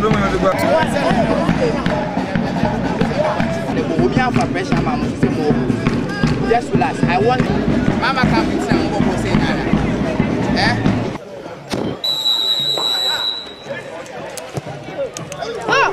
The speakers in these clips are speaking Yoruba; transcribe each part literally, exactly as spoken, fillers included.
Just relax. I want Mama come and say what was saying. Eh? Oh!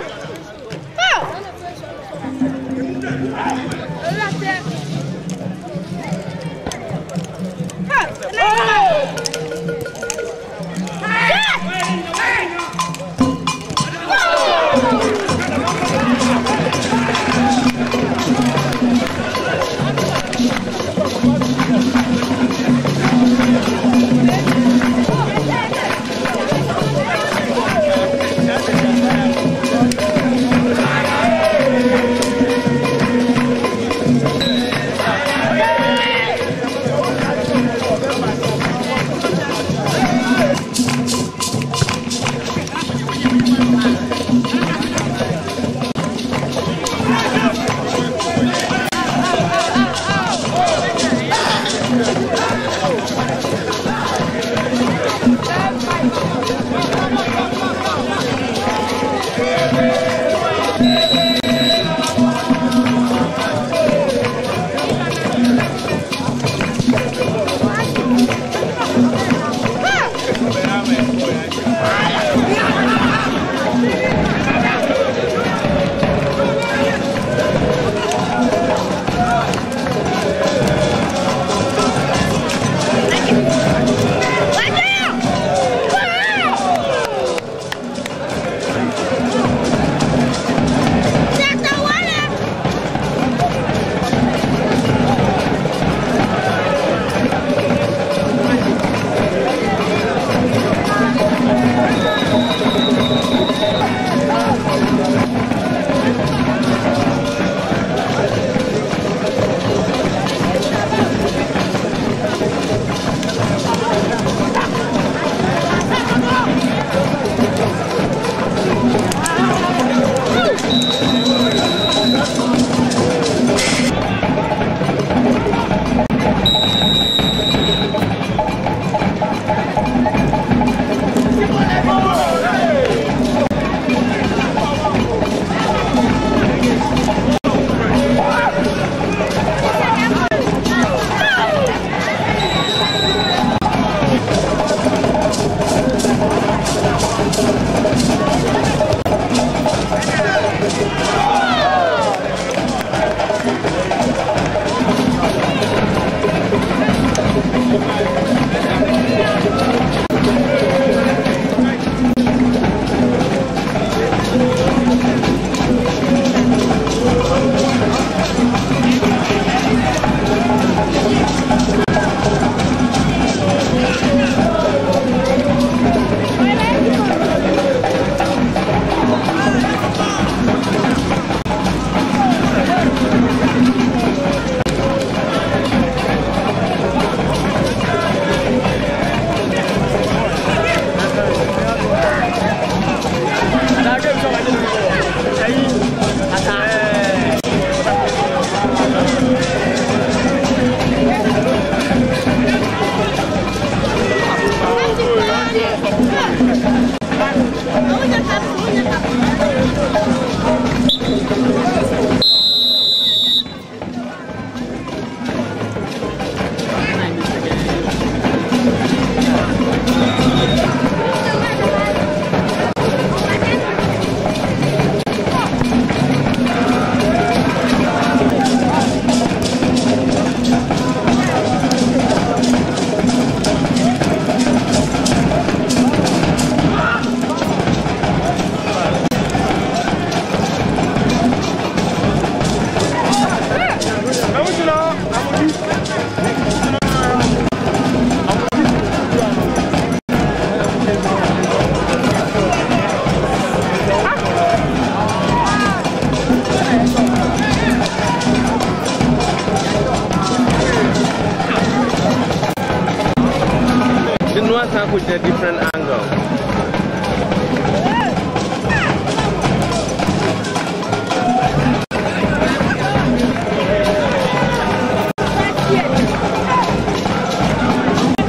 With a different angle.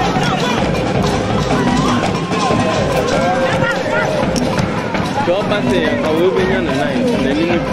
Go back say I will be on the night and then you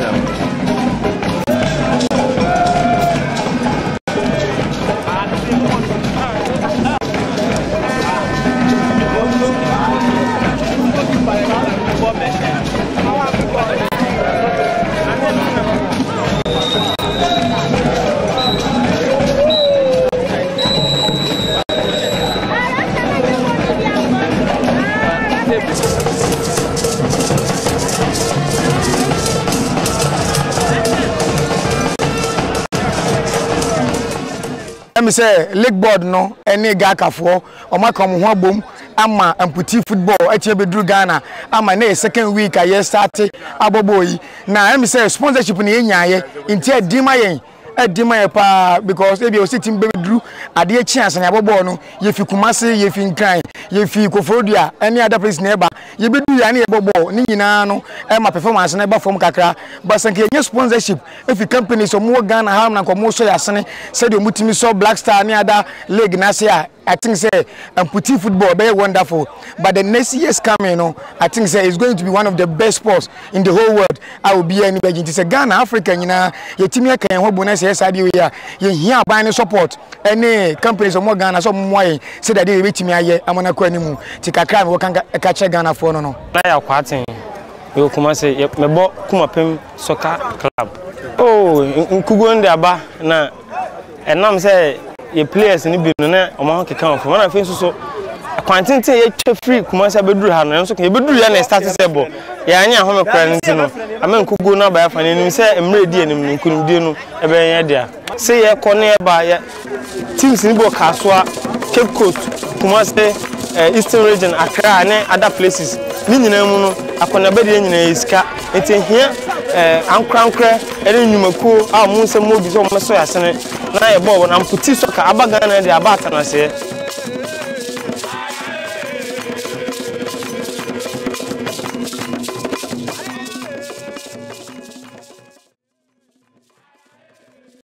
me say league board no any gakafo o makom ho bom ama Amputee football eche bedru Ghana ama na second week aye start aboboyi na me say sponsorship na yenyaye inti adima yen adima ye pa because e be o team bedru ade chance na abobo no ye fi Kumase ye fi Nkran ye fi Kofrodua any other place na eba ye bedu ya na ye bobo ni nyina no e ma performance na eba form kakra basanke ye sponsorship e fi companies o mo Ghana ha na komo so yasene se de mutimi so Black Star ni other league na se I think say Amputee football very wonderful, but the next years coming, you know, I think say it's going to be one of the best sports in the whole world. I will be anybody. It's a Ghana, Africa, you know, your team here can hold bonus yes I do here. You here buying support any companies or more Ghana so more say that they reach me here. I'm gonna go anymore. Take a crime we can catch Ghana for no no. Na ya kwatin. We kuma say me bo kuma pem soccer club. Oh, nkugo ndi aba na enam say ye players ni bi no na o ma keka on na fe so kwantinte ye twa free kuma sa beduru ha no so ye beduru ya na start say bo ya anya ho me kra nti no ama nkugo na ba ya fa ni say emre di enim nkunu di no e be ya dia say ye ko na ba ya teams ni bo kasoa Cape Coast kuma say Eastern region Accra and other places ni nyina mu no akona be de nyina iska enti hia eh ankrankra ere nyumako a mu nsem obi so mo so yasene na ye bo na Amputee soccer aba Ghana de aba atanase